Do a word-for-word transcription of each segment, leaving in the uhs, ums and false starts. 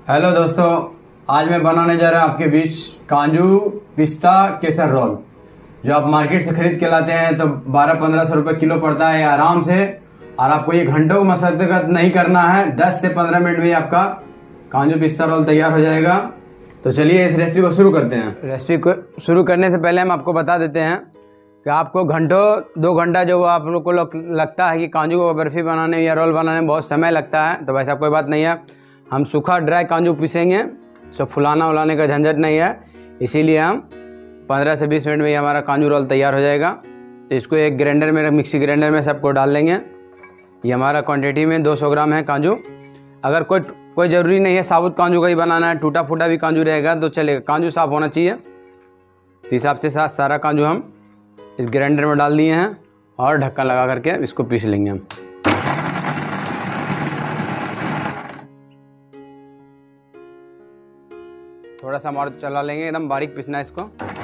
Hello दोस्तों, आज मैं बनाने जा रहा हूँ आपके बीच काजू पिस्ता केसर रोल, जो आप मार्केट से खरीद के लाते हैं तो बारह पंद्रह सौ रुपये किलो पड़ता है आराम से। और आपको ये घंटों को मशक्कत नहीं करना है, दस से पंद्रह मिनट में ही आपका काजू पिस्ता रोल तैयार हो जाएगा। तो चलिए इस रेसिपी को शुरू करते हैं। रेसिपी को शुरू करने से पहले हम आपको बता देते हैं कि आपको घंटों दो घंटा जो आप लोग को लगता है कि काजू को बर्फ़ी बनाने या रोल बनाने में बहुत समय लगता है, तो वैसा कोई बात नहीं है। हम सूखा ड्राई काजू पीसेंगे, सो फुलाना उलाने का झंझट नहीं है, इसीलिए हम पंद्रह से बीस मिनट में ही हमारा काजू रोल तैयार हो जाएगा। तो इसको एक ग्राइंडर में, मिक्सी ग्राइंडर में सबको डाल देंगे। ये हमारा क्वांटिटी में दो सौ ग्राम है काजू। अगर कोई कोई ज़रूरी नहीं है साबुत काजू का ही बनाना है, टूटा फूटा भी काजू रहेगा तो चलेगा, काजू साफ़ होना चाहिए। तो हिसाब से साथ सारा काजू हम इस ग्राइंडर में डाल दिए हैं और ढक्कन लगा करके इसको पीस लेंगे हम। थोड़ा सा और चला लेंगे, एकदम बारीक पीसना है इसको।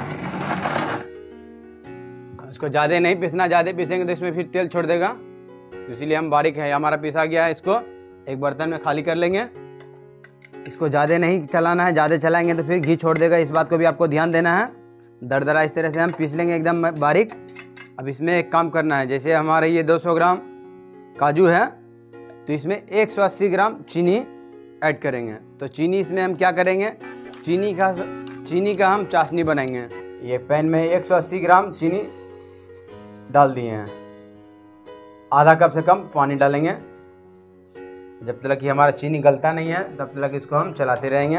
इसको ज़्यादा नहीं पीसना, ज़्यादा पीसेंगे तो इसमें फिर तेल छोड़ देगा, तो इसीलिए हम बारीक है। हमारा पीसा गया है, इसको एक बर्तन में खाली कर लेंगे। इसको ज़्यादा नहीं चलाना है, ज़्यादा चलाएंगे तो फिर घी छोड़ देगा, इस बात को भी आपको ध्यान देना है। दरदरा इस तरह से हम पीस लेंगे एकदम बारीक। अब इसमें एक काम करना है, जैसे हमारे ये दो सौ ग्राम काजू है तो इसमें एक सौ अस्सी ग्राम चीनी ऐड करेंगे। तो चीनी इसमें हम क्या करेंगे, चीनी का चीनी का हम चाशनी बनाएंगे। ये पैन में एक सौ अस्सी ग्राम चीनी डाल दिए हैं, आधा कप से कम पानी डालेंगे। जब तक कि हमारा चीनी गलता नहीं है तब तक इसको हम चलाते रहेंगे।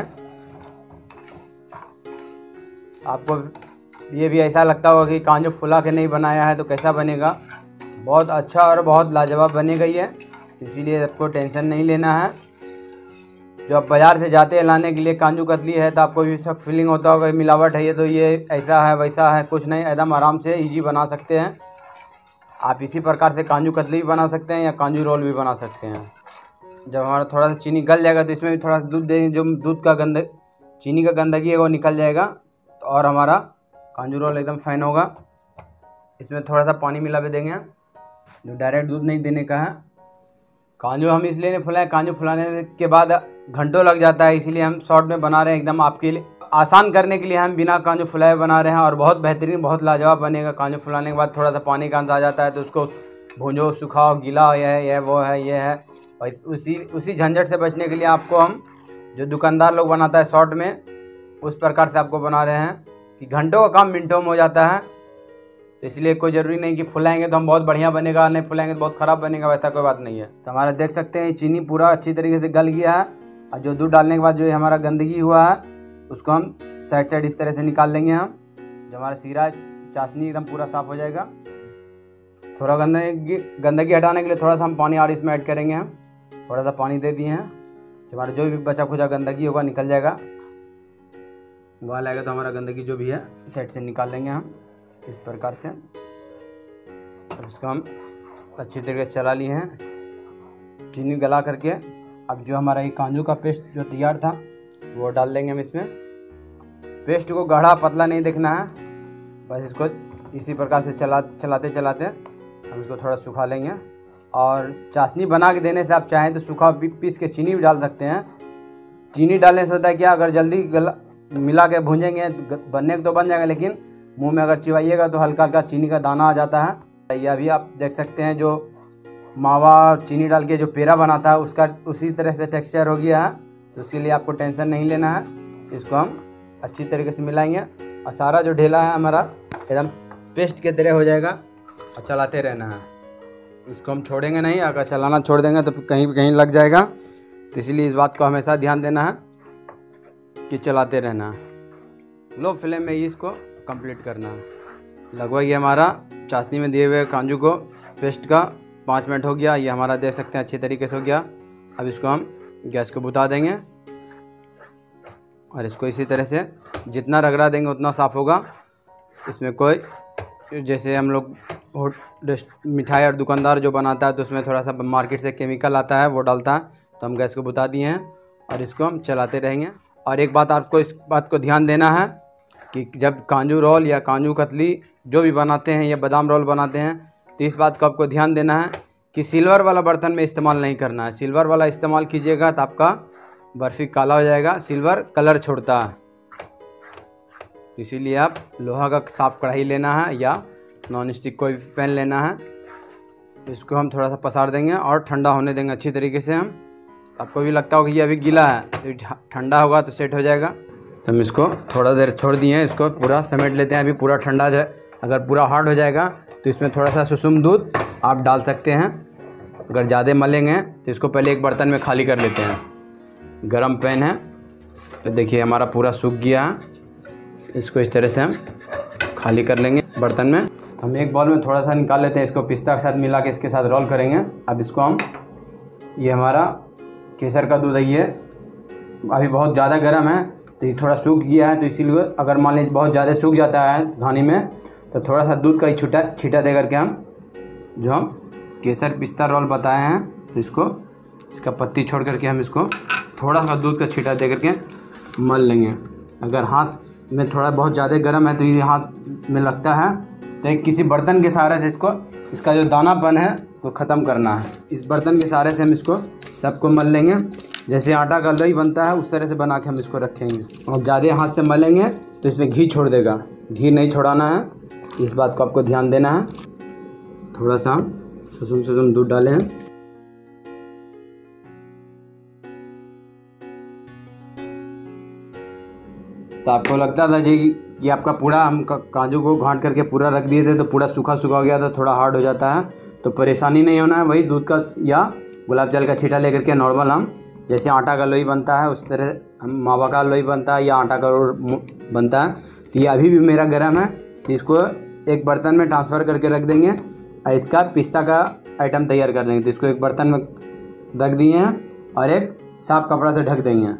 आपको ये भी ऐसा लगता होगा कि काजू फुला के नहीं बनाया है तो कैसा बनेगा, बहुत अच्छा और बहुत लाजवाब बनेगा ये, इसीलिए आपको टेंशन नहीं लेना है। जो आप बाज़ार से जाते हैं लाने के लिए काजू कतली है तो आपको भी सब फीलिंग होता होगा मिलावट है, ये तो ये ऐसा है वैसा है, कुछ नहीं, एकदम आराम से इजी बना सकते हैं। आप इसी प्रकार से काजू कतली भी बना सकते हैं या काजू रोल भी बना सकते हैं। जब हमारा थोड़ा सा चीनी गल जाएगा तो इसमें भी थोड़ा सा दूध देंगे, जो दूध का गंद चीनी का गंदगी है वो निकल जाएगा और हमारा काजू रोल एकदम फाइन होगा। इसमें थोड़ा सा पानी मिला भी देंगे, जो डायरेक्ट दूध नहीं देने का है। काजू हम इसलिए नहीं फुलाएं, काजू फुलाने के बाद घंटों लग जाता है, इसीलिए हम शॉर्ट में बना रहे हैं, एकदम आपके लिए आसान करने के लिए हम बिना काजू फुलाए बना रहे हैं और बहुत बेहतरीन, बहुत लाजवाब बनेगा। काजू फुलाने के बाद थोड़ा सा पानी का अंश आ जाता है तो उसको भूंजो, सुखाओ, गीला ये है, ये वो है, ये है। और उसी उसी झंझट से बचने के लिए आपको हम, जो दुकानदार लोग बनाता है शॉर्ट में, उस प्रकार से आपको बना रहे हैं कि घंटों का काम मिनटों में हो जाता है। तो इसलिए कोई ज़रूरी नहीं कि फुलाएंगे तो हम बहुत बढ़िया बनेगा, नहीं फुलाएंगे तो बहुत ख़राब बनेगा, वैसा कोई बात नहीं है। तो हमारा देख सकते हैं चीनी पूरा अच्छी तरीके से गल गया है और जो दूध डालने के बाद जो हमारा गंदगी हुआ है उसको हम साइड साइड इस तरह से निकाल लेंगे हम। जो हमारा सीरा चाशनी एकदम पूरा साफ़ हो जाएगा। थोड़ा गंदगी गंदगी हटाने के लिए थोड़ा सा हम पानी और इसमें ऐड करेंगे। हम थोड़ा सा पानी दे दिए हैं, हमारा जो भी बचा खुचा गंदगी होगा निकल जाएगा। उबाल आएगा तो हमारा गंदगी जो भी है साइड से निकाल लेंगे हम इस प्रकार से। अब इसको हम अच्छी तरीके से चला लिए हैं चीनी गला करके। अब जो हमारा ये काजू का पेस्ट जो तैयार था वो डाल देंगे हम इसमें। पेस्ट को गाढ़ा पतला नहीं देखना है, बस इसको इसी प्रकार से चला चलाते चलाते हम इसको थोड़ा सुखा लेंगे। और चाशनी बना के देने से आप चाहें तो सूखा पीस के चीनी भी डाल सकते हैं। चीनी डालने से होता है क्या, अगर जल्दी गला मिला के भूंजेंगे बनने को तो बन जाएगा, लेकिन मुंह में अगर चिबाइएगा तो हल्का हल्का चीनी का दाना आ जाता है। यह भी आप देख सकते हैं, जो मावा और चीनी डाल के जो पेड़ा बनाता है उसका उसी तरह से टेक्सचर हो गया है। तो उसके लिए आपको टेंशन नहीं लेना है। इसको हम अच्छी तरीके से मिलाएंगे और सारा जो ढेला है हमारा एकदम पेस्ट के तरह हो जाएगा और चलाते रहना है। इसको हम छोड़ेंगे नहीं, अगर चलाना छोड़ देंगे तो कहीं भी कहीं लग जाएगा। तो इसलिए इस बात को हमेशा ध्यान देना है कि चलाते रहना है। लो फ्लेम में ही इसको कंप्लीट करना है। लगभग ये हमारा चाशनी में दिए हुए काजू को पेस्ट का पाँच मिनट हो गया। ये हमारा देख सकते हैं अच्छी तरीके से हो गया। अब इसको हम गैस को बुता देंगे और इसको इसी तरह से जितना रगड़ा देंगे उतना साफ़ होगा। इसमें कोई, जैसे हम लोग मिठाई और दुकानदार जो बनाता है तो उसमें थोड़ा सा मार्केट से केमिकल आता है वो डालता है, तो हम गैस को बुता दिए हैं और इसको हम चलाते रहेंगे। और एक बात आपको इस बात को ध्यान देना है कि जब काजू रोल या काजू कतली जो भी बनाते हैं या बादाम रोल बनाते हैं तो इस बात को आपको ध्यान देना है कि सिल्वर वाला बर्तन में इस्तेमाल नहीं करना है। सिल्वर वाला इस्तेमाल कीजिएगा तो आपका बर्फ़ी काला हो जाएगा, सिल्वर कलर छोड़ता है। तो इसीलिए आप लोहा का साफ कढ़ाई लेना है या नॉन स्टिक कोई पैन लेना है। इसको हम थोड़ा सा पसार देंगे और ठंडा होने देंगे अच्छी तरीके से। हम आपको भी लगता होगा कि ये अभी गीला है, तो ठंडा होगा तो सेट हो जाएगा। तो हम इसको थोड़ा देर छोड़ दिए हैं, इसको पूरा समेट लेते हैं। अभी पूरा ठंडा जाए, अगर पूरा हार्ड हो जाएगा तो इसमें थोड़ा सा सुसुम दूध आप डाल सकते हैं। अगर ज़्यादा मलेंगे तो इसको पहले एक बर्तन में खाली कर लेते हैं। गरम पैन है, तो देखिए हमारा पूरा सूख गया है। इसको इस तरह से हम खाली कर लेंगे बर्तन में। हम एक बाउल में थोड़ा सा निकाल लेते हैं, इसको पिस्ता के साथ मिला के इसके साथ रोल करेंगे। अब इसको हम, ये हमारा केसर का दूध है, ये अभी बहुत ज़्यादा गर्म है तो ये थोड़ा सूख गया है। तो इसीलिए अगर मान लीजिए बहुत ज़्यादा सूख जाता है घानी में, तो थोड़ा सा दूध का ही छुटा छीटा दे करके हम जो हम केसर पिस्ता रोल बताए हैं, तो इसको इसका पत्ती छोड़ करके हम इसको थोड़ा सा दूध का छीटा दे करके मल लेंगे। अगर हाथ में थोड़ा बहुत ज़्यादा गर्म है तो ये हाथ में लगता है, तो एक किसी बर्तन के सहारे से इसको, इसका जो दानापन है वो ख़त्म करना है। इस बर्तन के सहारे से हम इसको सबको मल लेंगे। जैसे आटा का लोई बनता है उस तरह से बना के हम इसको रखेंगे। और ज़्यादा हाथ से मलेंगे तो इसमें घी छोड़ देगा, घी नहीं छोड़ाना है, इस बात को आपको ध्यान देना है। थोड़ा सा सुसुम सुसुम दूध डालें हैं। तो आपको लगता था जी कि आपका पूरा, हम काजू को घाट करके पूरा रख दिए थे तो पूरा सूखा सूखा हो गया था, थोड़ा हार्ड हो जाता है, तो परेशानी नहीं होना है। वही दूध का या गुलाब जल का छीटा लेकर के नॉर्मल हम जैसे आटा का लोई बनता है उस तरह हम मावा का लोई बनता है या आटा का बनता है। तो ये अभी भी मेरा गर्म है, तो इसको एक बर्तन में ट्रांसफ़र करके रख देंगे और इसका पिस्ता का आइटम तैयार कर देंगे। तो इसको एक बर्तन में रख दिए हैं और एक साफ कपड़ा से ढक देंगे।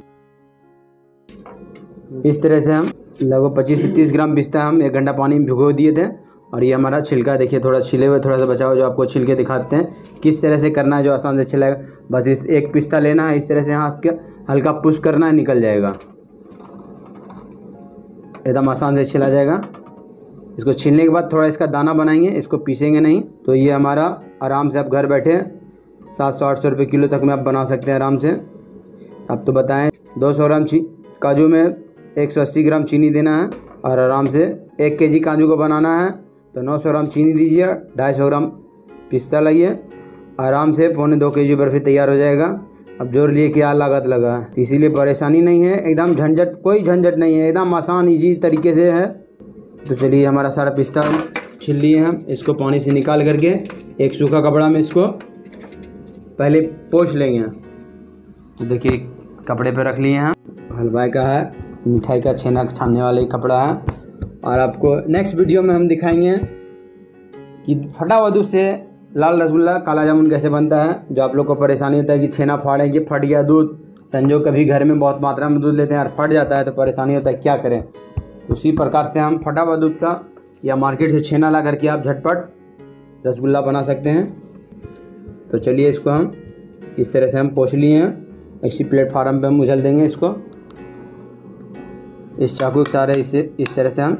इस तरह से हम लगभग पच्चीस से तीस ग्राम पिस्ता हम एक घंटा पानी में भिगो दिए थे। और ये हमारा छिलका देखिए, थोड़ा छिले हुए थोड़ा सा बचा हुआ, जो आपको छिलके दिखाते हैं किस तरह से करना है जो आसान से छिलेगा। बस इस एक पिस्ता लेना है, इस तरह से हाथ के हल्का पुश करना है, निकल जाएगा, एकदम आसान से छिला जाएगा। इसको छीलने के बाद थोड़ा इसका दाना बनाएंगे, इसको पीसेंगे नहीं। तो ये हमारा आराम से आप घर बैठे सात सौ आठ सौ रुपये किलो तक में आप बना सकते हैं आराम से। अब तो बताएं, दो सौ ग्राम काजू में एक सौ अस्सी ग्राम चीनी देना है और आराम से एक केजी काजू को बनाना है तो नौ सौ ग्राम चीनी दीजिए, ढाई सौ ग्राम पिस्ता लाइए, आराम से पौने दो केजी बर्फ़ी तैयार हो जाएगा। अब जोर लिए क्या लागत लगा है, इसीलिए परेशानी नहीं है, एकदम झंझट, कोई झंझट नहीं है, एकदम आसान ईजी तरीके से है। तो चलिए हमारा सारा पिस्ता छील लिए हम, इसको पानी से निकाल करके एक सूखा कपड़ा में इसको पहले पोंछ लेंगे। तो देखिए कपड़े पे रख लिए हैं, हलवाई का है, मिठाई का छेना छानने वाले कपड़ा है। और आपको नेक्स्ट वीडियो में हम दिखाएंगे कि फटा हुआ दूध से लाल रसगुल्ला काला जामुन कैसे बनता है। जो आप लोग को परेशानी होता है कि छेना फाड़ें कि फट गया दूध, संजोग कभी घर में बहुत मात्रा में दूध लेते हैं और फट जाता है तो परेशानी होता है, क्या करें। उसी प्रकार से हम फटा हुआ दूध का या मार्केट से छेना ला करके आप झटपट रसगुल्ला बना सकते हैं। तो चलिए इसको हम इस तरह से हम पोंछ लिए हैं, इसी प्लेटफार्म पे हम उछल देंगे इसको इस चाकू के सहारे। इसे इस तरह से हम,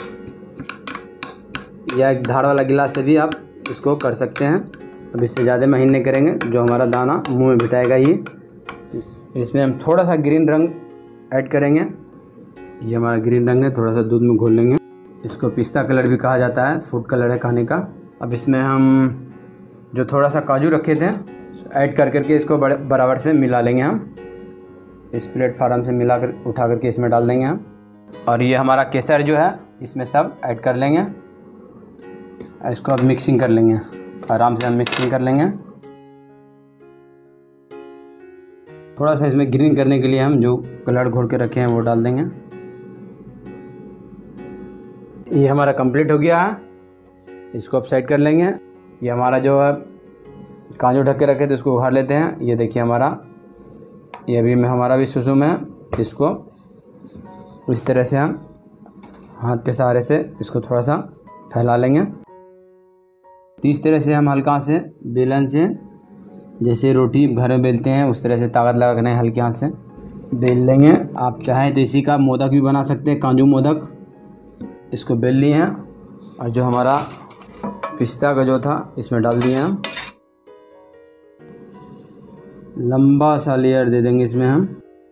या एक धार वाला गिलास से भी आप इसको कर सकते हैं। अब इससे ज़्यादा महीन नहीं करेंगे, जो हमारा दाना मुंह में बिठाएगा ये। इसमें हम थोड़ा सा ग्रीन रंग ऐड करेंगे, ये हमारा ग्रीन रंग है, थोड़ा सा दूध में घोल लेंगे। इसको पिस्ता कलर भी कहा जाता है, फूड कलर है खाने का। अब इसमें हम जो थोड़ा सा काजू रखे थे ऐड कर करके इसको बराबर से मिला लेंगे। हम इस प्लेटफार्म से मिला कर उठा करके इसमें डाल देंगे हम। और ये हमारा केसर जो है इसमें सब ऐड कर लेंगे, इसको अब मिक्सिंग कर लेंगे, आराम से हम मिक्सिंग कर लेंगे। थोड़ा सा इसमें ग्रीन करने के लिए हम जो कलर घोल के रखे हैं वो डाल देंगे। ये हमारा कंप्लीट हो गया है, इसको अब साइड कर लेंगे। ये हमारा जो है काजू ढक के रखे थे उसको उखाड़ लेते हैं। ये देखिए हमारा, ये अभी में हमारा भी सुसुम है, इसको इस तरह से हम हाथ के सहारे से इसको थोड़ा सा फैला लेंगे। तो इस तरह से हम हल्का से बेलन से, जैसे रोटी घर में बेलते हैं उस तरह से ताकत लगा कर हल्के हाथ से बेल लेंगे। आप चाहें तो इसी का मोदक भी बना सकते हैं, काजू मोदक। इसको बेल लिए हैं और जो हमारा पिस्ता का जो था इसमें डाल दिए हम, लंबा सा लेयर दे देंगे इसमें हम।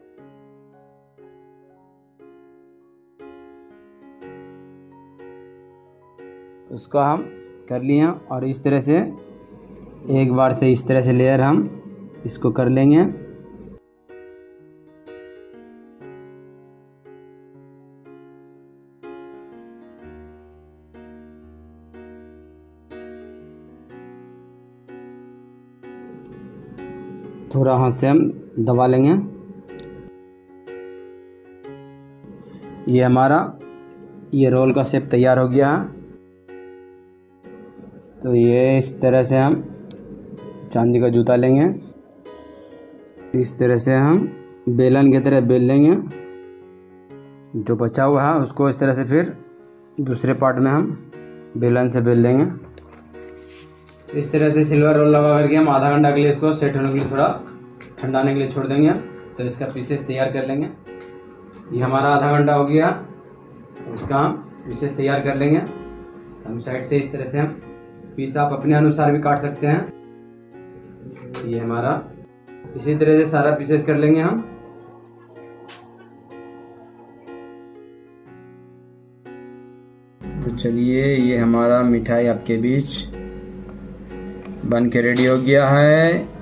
उसको हम कर लिए और इस तरह से एक बार से इस तरह से लेयर हम इसको कर लेंगे। थोड़ा हाथ से हम दबा लेंगे। ये हमारा ये रोल का शेप तैयार हो गया है। तो ये इस तरह से हम चांदी का जूता लेंगे, इस तरह से हम बेलन की तरह बेल लेंगे। जो बचा हुआ है उसको इस तरह से फिर दूसरे पार्ट में हम बेलन से बेल लेंगे। इस तरह से सिल्वर रोल लगा करके हम आधा घंटा के लिए इसको सेट होने के लिए थोड़ा ठंडाने के लिए छोड़ देंगे। तो इसका पीसेस तैयार कर लेंगे। ये हमारा आधा घंटा हो गया, इसका हम पीसेस तैयार कर लेंगे। हम साइड से इस तरह से हम पीस आप अपने अनुसार भी काट सकते हैं। ये हमारा इसी तरह से सारा पीसेस कर लेंगे हम। तो चलिए, ये हमारा मिठाई आपके बीच बन के रेडी हो गया है।